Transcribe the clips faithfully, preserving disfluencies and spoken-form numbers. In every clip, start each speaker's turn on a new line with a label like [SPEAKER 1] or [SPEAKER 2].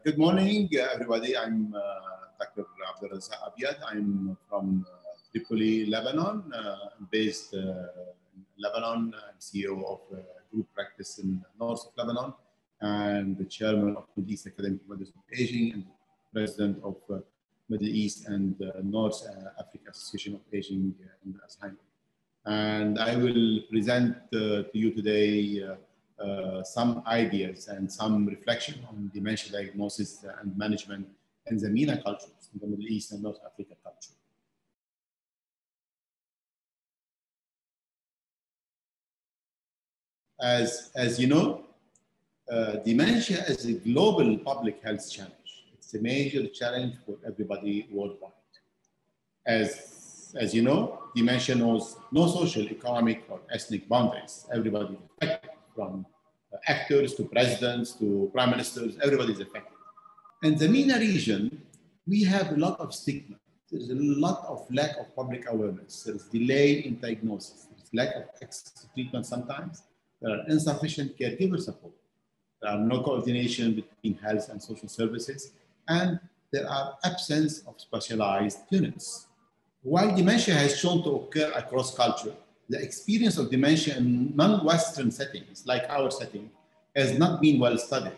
[SPEAKER 1] good morning, uh, everybody. I'm uh, Doctor Abdulrazak Abiad. I'm from uh, Tripoli, Lebanon, uh, based uh, in Lebanon. I'm C E O of a group practice in the north of Lebanon and the chairman of Middle East Academic Medicine of Aging and president of uh, Middle East and uh, North uh, Africa Association of Aging and Alzheimer. And I will present uh, to you today uh, uh, some ideas and some reflection on dementia diagnosis and management in the MENA cultures, in the Middle East and North Africa culture. As, as you know, uh, dementia is a global public health challenge. It's a major challenge for everybody worldwide. As, as you know, dementia knows no social, economic, or ethnic boundaries. Everybody is affected, from uh, actors to presidents to prime ministers, everybody is affected. In the MENA region, we have a lot of stigma. There's a lot of lack of public awareness. There's delay in diagnosis. There's lack of access to treatment sometimes. There are insufficient caregiver support. There are no coordination between health and social services. And there are absence of specialized units. While dementia has shown to occur across culture, the experience of dementia in non-Western settings, like our setting, has not been well studied.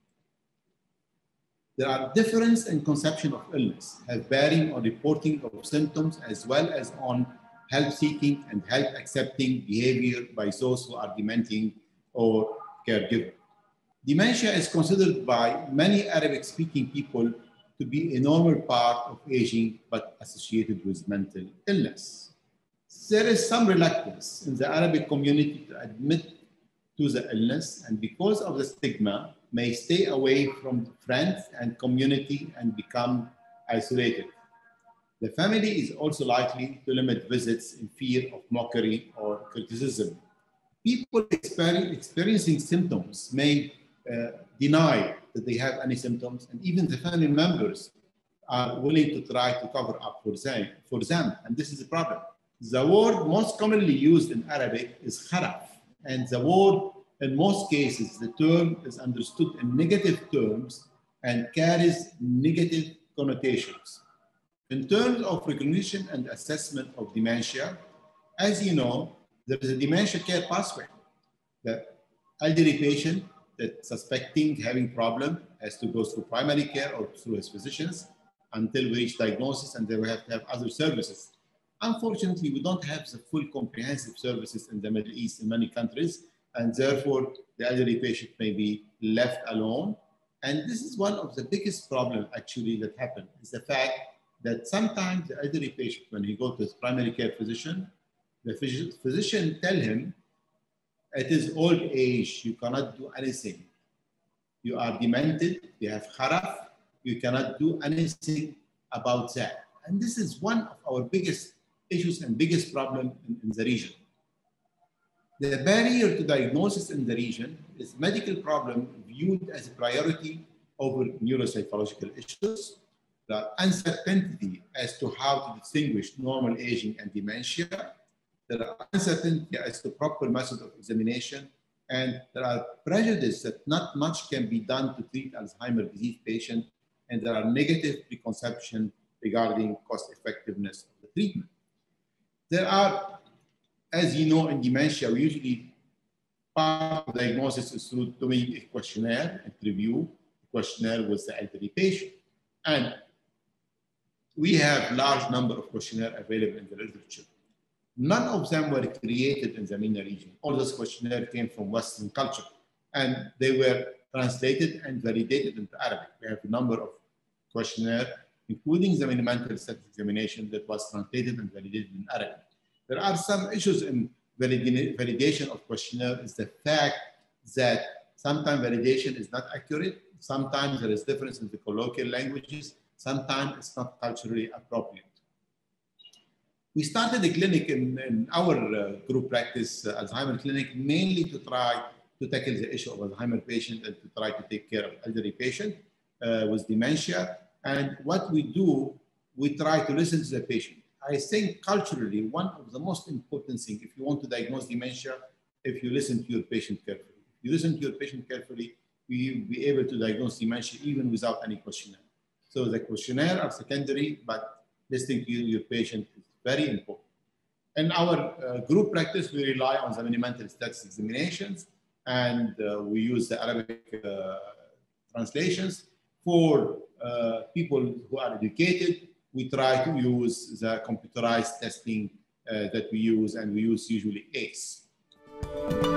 [SPEAKER 1] There are differences in conception of illness, have bearing on reporting of symptoms as well as on help-seeking and help-accepting behavior by those who are dementing or caregiver. Dementia is considered by many Arabic-speaking people to be a normal part of aging, but associated with mental illness. There is some reluctance in the Arabic community to admit to the illness, and because of the stigma, may stay away from friends and community and become isolated. The family is also likely to limit visits in fear of mockery or criticism. People experiencing symptoms may uh, deny that they have any symptoms, and even the family members are willing to try to cover up for them, for them, and this is a problem. The word most commonly used in Arabic is kharaf, and the word, in most cases, the term is understood in negative terms and carries negative connotations. In terms of recognition and assessment of dementia, as you know, there is a dementia care pathway. The elderly patient that suspecting having problem has to go through primary care or through his physicians until we reach diagnosis, and they will have to have other services. Unfortunately, we don't have the full comprehensive services in the Middle East in many countries, and therefore the elderly patient may be left alone. And this is one of the biggest problems actually that happen, is the fact that sometimes the elderly patient, when he goes to his primary care physician, the phys physician tell him, it is old age, you cannot do anything. You are demented, you have kharaf, you cannot do anything about that. And this is one of our biggest issues and biggest problem in, in the region. The barrier to diagnosis in the region is medical problem viewed as a priority over neuropsychological issues. The uncertainty as to how to distinguish normal aging and dementia. There are uncertainty as to proper method of examination, and there are prejudice that not much can be done to treat Alzheimer's disease patients, and there are negative preconceptions regarding cost effectiveness of the treatment. There are, as you know, in dementia, we usually part of the diagnosis is through doing a questionnaire, interview, questionnaire with the elderly patient. And we have large number of questionnaires available in the literature. None of them were created in the MENA region. All those questionnaires came from Western culture, and they were translated and validated into Arabic. We have a number of questionnaires, including the mental status examination that was translated and validated in Arabic. There are some issues in validation of questionnaire is the fact that sometimes validation is not accurate. Sometimes there is difference in the colloquial languages. Sometimes it's not culturally appropriate. We started a clinic in, in our uh, group practice, uh, Alzheimer clinic, mainly to try to tackle the issue of Alzheimer patient and to try to take care of elderly patient uh, with dementia. And what we do, we try to listen to the patient. I think culturally, one of the most important things, if you want to diagnose dementia, if you listen to your patient carefully. If you listen to your patient carefully, we will be able to diagnose dementia even without any questionnaire. So the questionnaire are secondary, but listening to your patient is very important. In our uh, group practice, we rely on the mini-mental status examinations, and uh, we use the Arabic uh, translations. For uh, people who are educated, we try to use the computerized testing uh, that we use, and we use usually A C E.